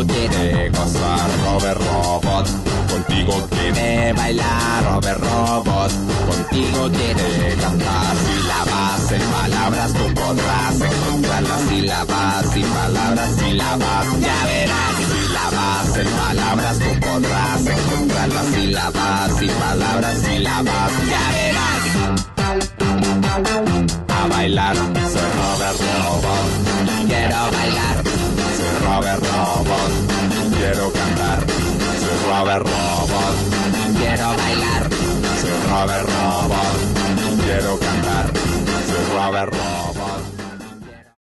contigo quiere gozar Robert Robot, contigo quiere bailar Robert Robot, contigo quiere cantar. Sílabas en palabras tú podrás encontrar las sílabas y palabras, sílabas, ya verás. Sílabas en palabras tú podrás encontrar las sílabas y palabras, sílabas, ya verás. A bailar, soy Robert Robot, quiero bailar. Soy Robert Robot, quiero cantar. Soy Robert Robot, quiero bailar. Soy Robert Robot, quiero cantar. Soy Robert Robot.